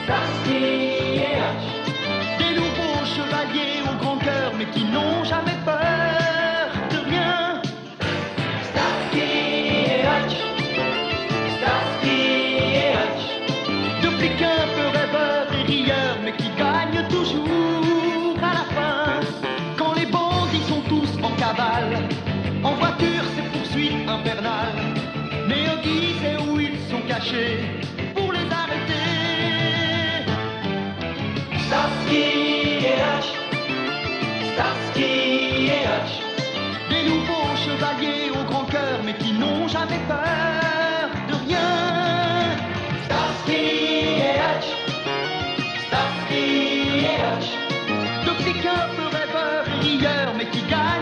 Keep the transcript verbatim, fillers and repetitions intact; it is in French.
Starsky et Hutch. Des nouveaux chevaliers au grand cœur, mais qui n'ont jamais peur de rien. Starsky et Hutch. Starsky et Hutch. De flics un peu rêveurs et rieurs, mais qui gagnent toujours à la fin. Quand les bandits sont tous en cavale, en voiture c'est poursuite infernale. Mais Huggy sait où ils sont cachés pour les arrêter. Starsky et Hutch. Starsky et Hutch. Des nouveaux chevaliers au grand cœur, mais qui n'ont jamais peur de rien. Starsky et Hutch. Starsky et Hutch. De flics un peu rêveurs et rieurs, mais qui gagnent